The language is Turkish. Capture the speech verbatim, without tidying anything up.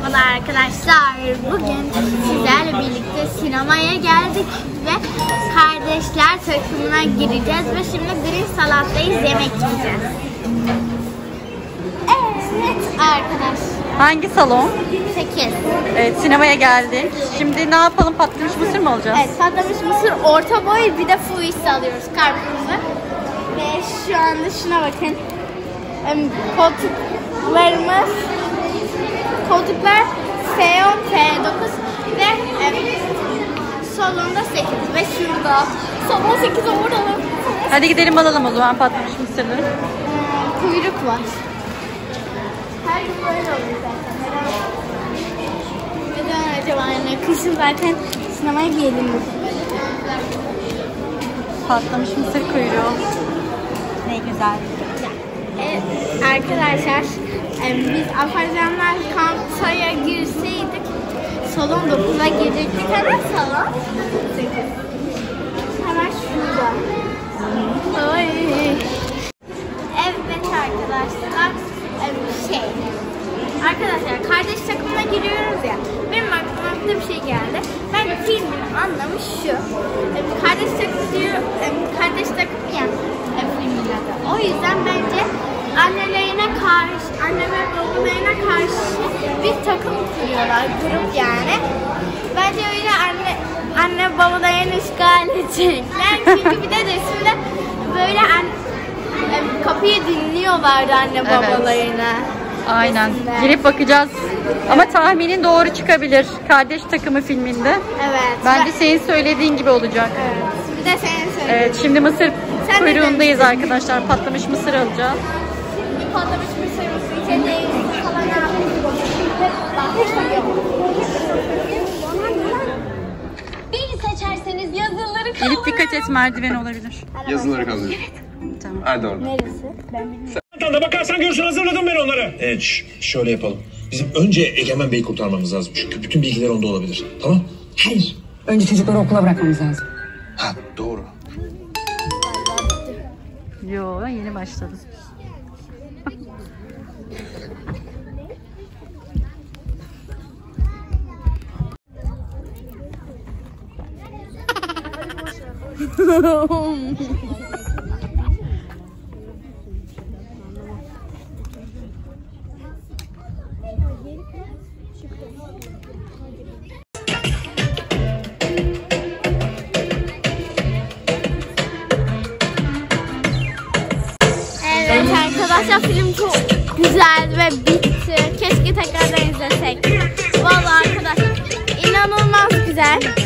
Merhabalar arkadaşlar. Bugün sizlerle birlikte sinemaya geldik ve kardeşler takımına gireceğiz ve şimdi Green Salat'tayız, yemek yiyeceğiz. Evet arkadaşlar. Hangi salon? sekiz. Evet, sinemaya geldik. Şimdi ne yapalım? Patlamış mısır mı alacağız? Evet, patlamış mısır, orta boy, bir de fuisi alıyoruz, karpuzlu. Ve şu anda şuna bakın. Koltuklarımız Koltuklar F on, F dokuz ve e, salonda sekiz ve şurada salon sekiz orada. Hadi gidelim alalım o zaman patlamış mısırları. Hmm, kuyruk var. Her gün böyle oluyor zaten. Neden acaba yani? Kışın zaten sinemaya giyelim mi? Patlamış mısır kuyruğu. Ne güzel. Evet arkadaşlar, biz Afacanlar kampaya girseydik salon dokuza girecektik, hemen salon hemen şurada. Ay. Evet arkadaşlar, şey arkadaşlar kardeş takımına giriyoruz ya, benim aklıma bir şey geldi. Bence filmin anlamı şu: kardeş takım diyor, kardeş takım ya filmin adı. O yüzden bence annelerine karşı, anne ve babalarına karşı bir takım kuruyorlar, grup yani. Bence öyle anne anne babalarını işgal edecekler. Çünkü bir de resimde böyle an, kapıyı dinliyorlardı anne babalarına. Evet. Aynen. Resimde. Girip bakacağız. Evet. Ama tahminin doğru çıkabilir. Kardeş takımı filminde. Evet. Bence senin söylediğin gibi olacak. Evet. Bir de senin söylediğin. Evet. Şimdi mısır Sen kuyruğundayız arkadaşlar. Patlamış mısır alacağız. Patlamış mısır mısır, içinde falan yapıyoruz. Beni seçerseniz yazıları kalır. Elif dikkat et, merdiven olabilir. Yazıları kalıyor. Tamam. Hadi orada. Neresi? Ben bilmiyorum. Sen de bakarsan görürsün, hazırladım ben onları. Evet, ş- şöyle yapalım. Bizim önce Egemen Bey'i kurtarmamız lazım. Çünkü bütün bilgiler onda olabilir. Tamam? Hayır. Önce çocukları okula bırakmamız lazım. Ha doğru. Yo, yeni başladı. Evet arkadaşlar, film çok güzel ve bitti. Keşke tekrardan izlesek. Vallahi arkadaşlar inanılmaz güzel.